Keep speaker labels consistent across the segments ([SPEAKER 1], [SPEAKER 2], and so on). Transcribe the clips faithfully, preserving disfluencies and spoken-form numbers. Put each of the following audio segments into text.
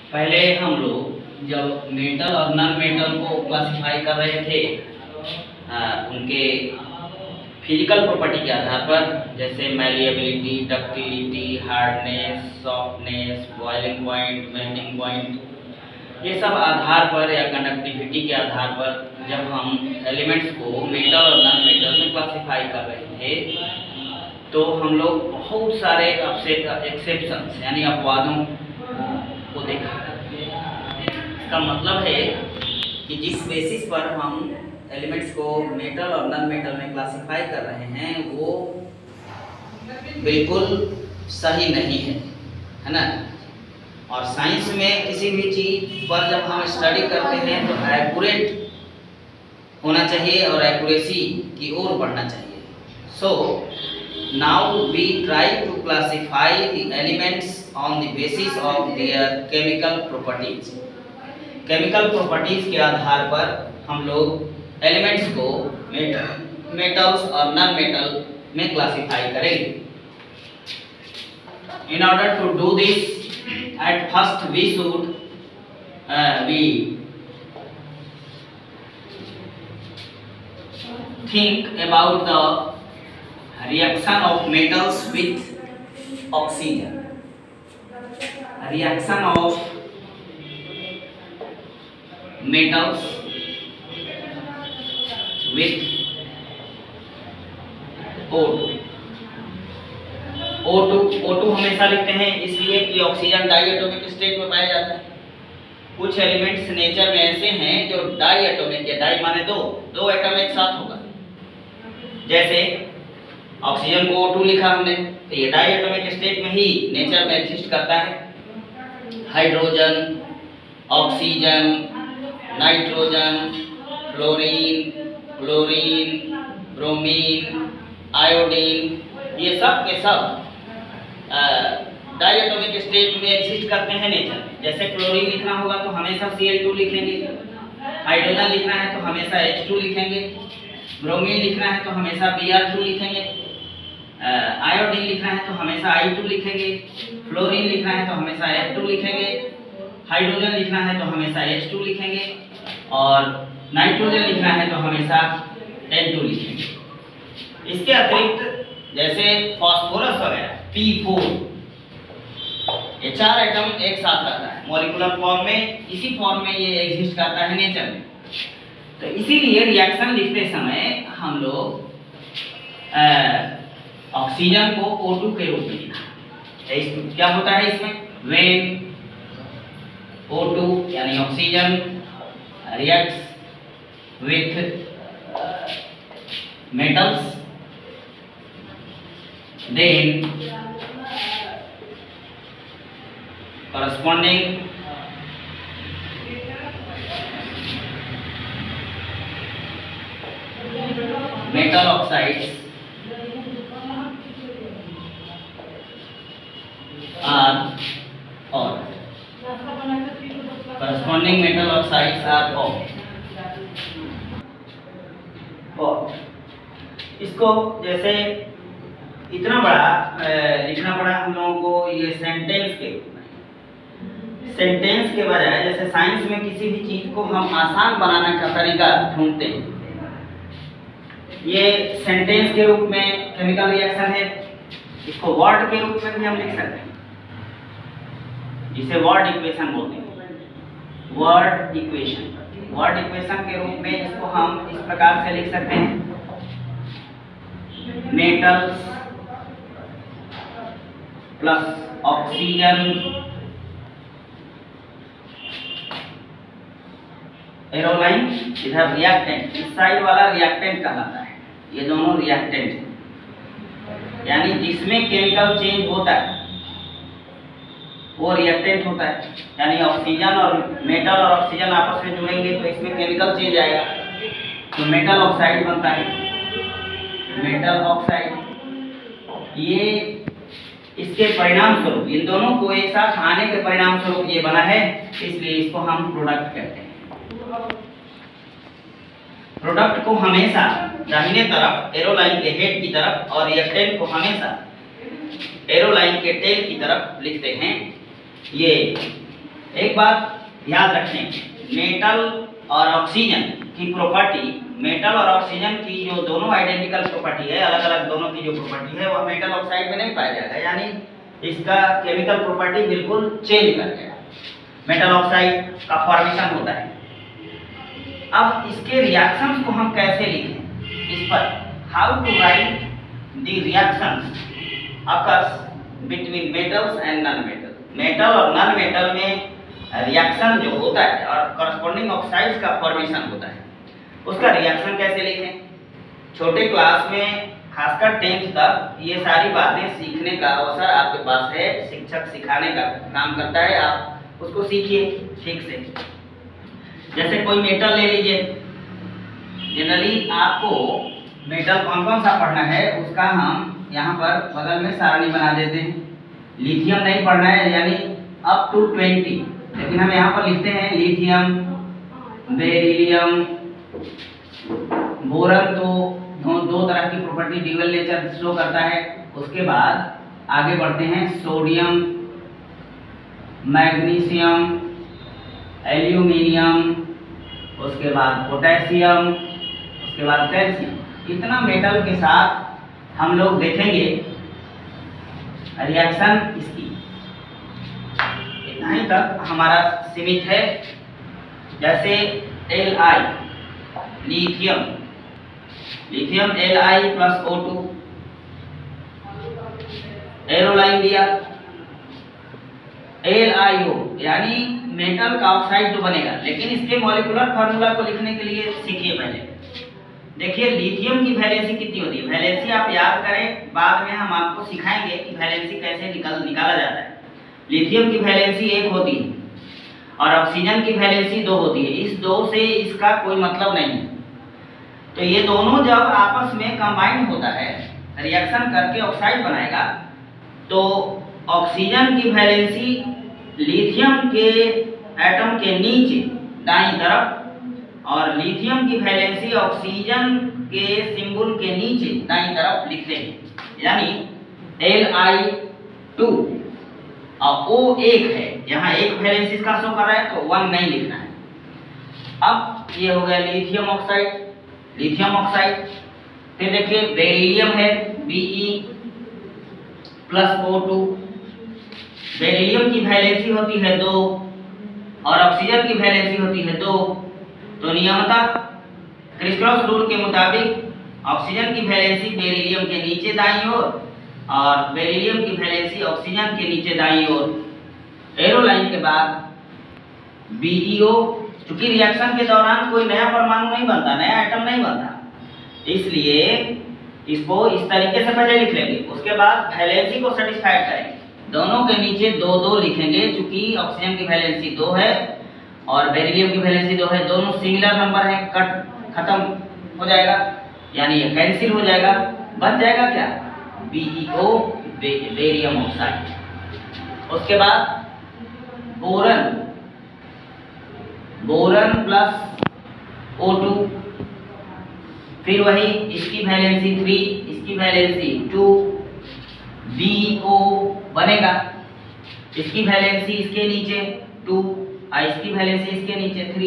[SPEAKER 1] पहले हम लोग जब मेटल और नॉन मेटल को क्लासिफाई कर रहे थे आ, उनके फिजिकल प्रॉपर्टी के आधार पर, जैसे malleability, ductility, hardness, softness, boiling point, melting point, ये सब आधार पर या कंडक्टिविटी के आधार पर जब हम एलिमेंट्स को मेटल और नॉन मेटल में क्लासिफाई कर रहे थे तो हम लोग बहुत सारे एक्सेप्शंस यानी अपवादों को देखा। इसका मतलब है कि जिस बेसिस पर हम एलिमेंट्स को मेटल और नॉन मेटल में क्लासिफाई कर रहे हैं वो बिल्कुल सही नहीं है, है ना। और साइंस में किसी भी चीज पर जब हम स्टडी करते हैं तो एक्यूरेट होना चाहिए और एक्यूरेसी की ओर बढ़ना चाहिए। So now we try to classify the elements on the basis of their chemical properties. Chemical properties के आधार पर हम लोग एलिमेंट्स को मेटल मेटल्स और नॉन मेटल में क्लासिफाई करेंगे। In order to do this, at first we should uh, we think about the reaction of metals with oxygen. Reaction of metals with O two. O two O two हमेशा लिखते हैं इसलिए कि oxygen die atomic state में पाया जाता है। कुछ एलिमेंट्स नेचर में ऐसे हैं जो डाई एटॉमिक है, डाई माने दो दो एटम एक साथ होगा। जैसे ऑक्सीजन को O टू लिखा हमने तो ये डाई एटॉमिक स्टेट में ही नेचर में एग्जिस्ट करता है। Hydrogen, oxygen, nitrogen, fluorine, chlorine, bromine, iodine, ये सब के सब डाई एटॉमिक स्टेट में एग्जिस्ट करते हैं नेचर में। जैसे क्लोरीन लिखना होगा तो हमेशा सी एल टू लिखेंगे, हाइड्रोजन लिखना है तो हमेशा एच टू लिखेंगे, ब्रोमीन लिखना है तो हमेशा बी आर टू लिखेंगे, आयोडीन लिखना है तो हमेशा आई टू लिखेंगे, फ्लोरीन लिखना है तो हमेशा एफ टू लिखेंगे, हाइड्रोजन लिखना है तो हमेशा एच टू लिखेंगे और नाइट्रोजन लिखना है तो हमेशा एन टू लिखेंगे। इसके अतिरिक्त जैसे फास्फोरस वगैरह पी फोर, ये चार एटम एक साथ रहता है मॉलिक्यूलर फॉर्म में, इसी फॉर्म में ये एग्जिस्ट करता है नेचर में। तो इसीलिए रिएक्शन लिखते समय हम लोग ऑक्सीजन को O टू के रूप में लिखा। क्या होता है इसमें, व्हेन O टू यानी oxygen reacts with metals, then corresponding metal oxides are or corresponding metal oxides are or और इसको जैसे इतना बड़ा लिखना पड़ा हम लोगों को ये सेंटेंस के रूप में। सेंटेंस के बजाय जैसे साइंस में किसी भी चीज को हम आसान बनाने का तरीका ढूंढते हैं, ये सेंटेंस के रूप में केमिकल रिएक्शन है। इसको वर्ड के रूप में भी हम लिख सकते हैं, जिसे वर्ड इक्वेशन बोलते हैं। वर्ड इक्वेशन वर्ड इक्वेशन के रूप में इसको हम इस प्रकार से लिख सकते हैं, मेटल्स प्लस ऑक्सीजन एरोलाइन, इधर रिएक्टेंट, इस साइड वाला रिएक्टेंट कहलाता है। ये दोनों रिएक्टेंट हैं, यानी जिसमें केमिकल चेंज होता है वो रिएक्टेंट होता है। यानी ऑक्सीजन और मेटल और ऑक्सीजन आपस में जुड़ेंगे तो इसमें केमिकल चेंज आएगा तो मेटल ऑक्साइड बनता है। मेटल ऑक्साइड ये इसके परिणाम स्वरूप, इन दोनों को एक साथ आने के परिणाम स्वरूप ये बना है, इसलिए इसको हम प्रोडक्ट कहते हैं। प्रोडक्ट को हमेशा दाहिने तरफ एरोलाइन के हेड की तरफ और रिएक्टेंट को हमेशा एरोलाइन के टेल की तरफ लिखते हैं। ये एक बात याद रखें, मेटल और ऑक्सीजन की प्रॉपर्टी, मेटल और ऑक्सीजन की जो दोनों आइडेंटिकल प्रॉपर्टी है, अलग अलग दोनों की जो प्रॉपर्टी है वह मेटल ऑक्साइड में नहीं पाया जाएगा, यानी इसका केमिकल प्रॉपर्टी बिल्कुल चेंज कर गया, मेटल ऑक्साइड का फॉर्मेशन होता है। अब इसके रिएक्शंस को हम कैसे लिखें, इस पर how to write the reactions occurs between metals and non metal. Metal और नॉन मेटल में रिएक्शन जो होता है और करस्पॉन्डिंग ऑक्साइड्स का फॉर्मेशन होता है, उसका रिएक्शन कैसे लिखें। छोटे क्लास में खासकर टेंथ तक ये सारी बातें सीखने का अवसर आपके पास है, शिक्षक सिखाने का काम करता है, आप उसको सीखिए ठीक से। जैसे कोई मेटल ले लीजिए, जनरली आपको मेटल कौन कौन सा पढ़ना है उसका हम यहाँ पर बगल में सारणी बना देते हैं। लिथियम नहीं पढ़ना है, यानी अप टू ट्वेंटी, लेकिन हम यहाँ पर लिखते हैं लिथियम, बेरिलियम, बोरन तो दो, दो तरह की प्रॉपर्टी ड्यूअल नेचर शो करता है। उसके बाद आगे बढ़ते हैं, सोडियम, मैग्नीशियम, एल्यूमिनियम, उसके बाद पोटेशियम, उसके बाद कैल्शियम। इतना मेटल के साथ हम लोग देखेंगे रिएक्शन इसकी, इतना ही तक हमारा सीमित है। जैसे L I, lithium, lithium L I plus O two, एरोलाइन दिया, एल आई ओ यानी मेटल का ऑक्साइड जो बनेगा, लेकिन इसके मॉलिक्यूलर फार्मूला को लिखने के लिए सीखिए पहले। देखिए लिथियम की वैलेंसी कितनी होती है, वैलेंसी आप याद करें, बाद में हम आपको सिखाएंगे कि वैलेंसी कैसे निकाल निकाला जाता है। लिथियम की वैलेंसी एक होती है और ऑक्सीजन की वैलेंसी दो होती है, इस दो से इसका कोई मतलब नहीं है। तो ये दोनों जब आपस में कंबाइन होता है, रिएक्शन करके ऑक्साइड बनाएगा, तो ऑक्सीजन की वैलेंसी लिथियम के एटम के नीचे दाईं तरफ और लिथियम की वैलेंसी ऑक्सीजन के सिंबल के नीचे दाईं तरफ लिखते हैं, यानी एल आई टू और ओ एक है, यहाँ एक वैलेंसी इसका शो कर रहा है तो वन नहीं लिखना है। अब ये हो गया लिथियम ऑक्साइड, लिथियम ऑक्साइड। फिर देखिए बेरिलियम है, Be plus O two, beryllium की वैलेंसी होती है दो और ऑक्सीजन की वैलेंसी होती है दो, तो नियमतः क्रिस क्रॉस रूल के मुताबिक ऑक्सीजन की वैलेंसी बेरिलियम के नीचे दाईं ओर और बेरिलियम की वैलेंसी ऑक्सीजन के नीचे दाईं ओर। एरोलाइन के बाद बी ई ओ, चूंकि रिएक्शन के दौरान कोई नया परमाणु नहीं बनता, नया एटम नहीं बनता, इसलिए इसको इस तरीके से पहले लिख लेंगे, उसके बाद वैलेंसी को सेटिस्फाइड करेंगे, दोनों के नीचे दो दो लिखेंगे, चूंकि ऑक्सीजन की वैलेंसी दो है और बेरिलियम की वैलेंसी दो है, दोनों सिमिलर नंबर है, कट खत्म हो जाएगा, यानी ये कैंसिल हो जाएगा, बच जाएगा क्या, B E O, barium oxide. उसके बाद boron, boron plus O two, फिर वही इसकी वैलेंसी थ्री, इसकी वैलेंसी टू, बी ओ बनेगा, इसकी वैलेंसी इसके नीचे टू और इसकी वैलेंसी इसके नीचे थ्री,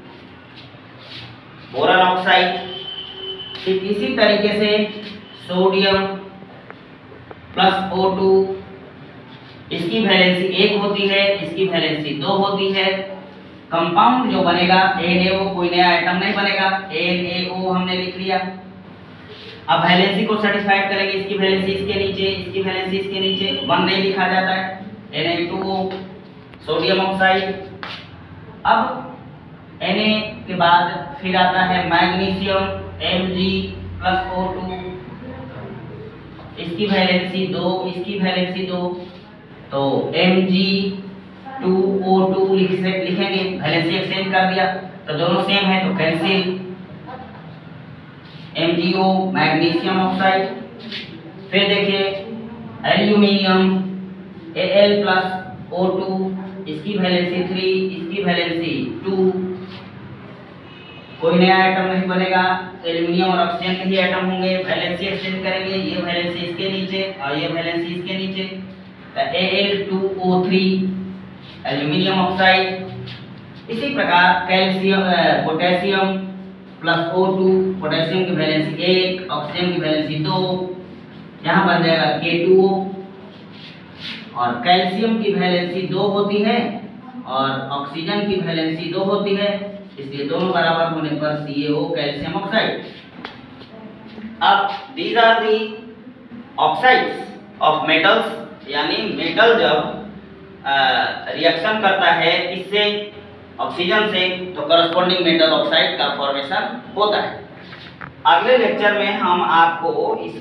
[SPEAKER 1] बोरन ऑक्साइड। ठीक इसी तरीके से सोडियम प्लस ओ टू, इसकी वैलेंसी एक होती है, इसकी वैलेंसी दो होती है, कंपाउंड जो बनेगा एन ए ओ, कोई नया आइटम नहीं बनेगा, एन ए ओ हमने लिख लिया। अब वैलेंसी को सेटिस्फाइड करेंगे, इसकी वैलेंसी इसके नीचे, इसकी वैलेंसी इसके नीचे, वन नहीं लिखा जाता है, N A two O, sodium oxide. अब Na के बाद फिर आता है magnesium, Mg plus O two, इसकी वैलेंसी दो, इसकी वैलेंसी दो, तो Mg टू ओ टू लिख से लिखेंगे, वैलेंसी एक्सचेंज कर दिया तो दोनों सेम है तो cancel, M G O magnesium oxide. फिर देखिए aluminium, Al plus O two, इसकी वैलेंसी थ्री, इसकी वैलेंसी टू, कोई नया आइटम नहीं बनेगा, एल्यूमिनियम और ऑक्सीजन के ही आइटम होंगे, वैलेंसी एक्सचेंज करेंगे, ये वैलेंसी इसके नीचे और ये वैलेंसी इसके नीचे, तो A L two O three aluminium oxide. इसी प्रकार calcium potassium plus O two, potassium की वैलेंसी एक, ऑक्सीजन की वैलेंसी दो, यहाँ बन जाएगा के टू ओ। और कैल्शियम की वैलेंसी दो होती है और ऑक्सीजन की वैलेंसी दो होती है, इसलिए दोनों बराबर होने पर C A O calcium oxide. अब these are the oxides of metals, यानी मेटल जब रिएक्शन करता है इससे ऑक्सीजन से तो करस्पॉन्डिंग मेटल ऑक्साइड का फॉर्मेशन होता है। अगले लेक्चर में हम आपको इस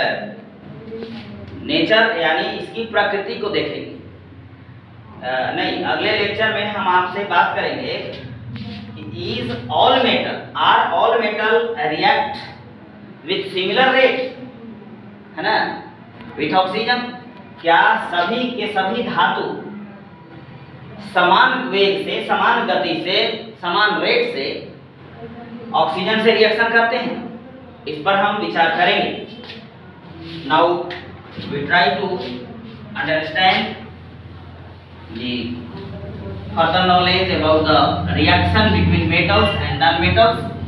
[SPEAKER 1] नेचर यानी इसकी प्रकृति को देखेंगे। आ, नहीं, अगले लेक्चर में हम आपसे बात करेंगे is all metal are all metal react with similar rate, है ना, विथ ऑक्सीजन। क्या सभी के सभी धातु समान वेग से, समान गति से, समान रेट से ऑक्सीजन से रिएक्शन करते हैं? इस पर हम विचार करेंगे। Now we try to understand the further knowledge about the reaction between metals and non-metals.